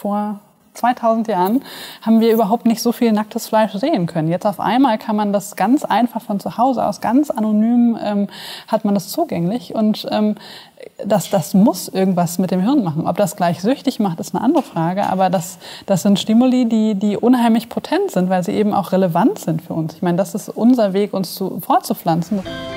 vor 2000 Jahren haben wir überhaupt nicht so viel nacktes Fleisch sehen können. Jetzt auf einmal kann man das ganz einfach von zu Hause aus, ganz anonym hat man das zugänglich. Und das muss irgendwas mit dem Hirn machen. Ob das gleich süchtig macht, ist eine andere Frage. Aber das sind Stimuli, die unheimlich potent sind, weil sie eben auch relevant sind für uns. Ich meine, das ist unser Weg, uns fortzupflanzen.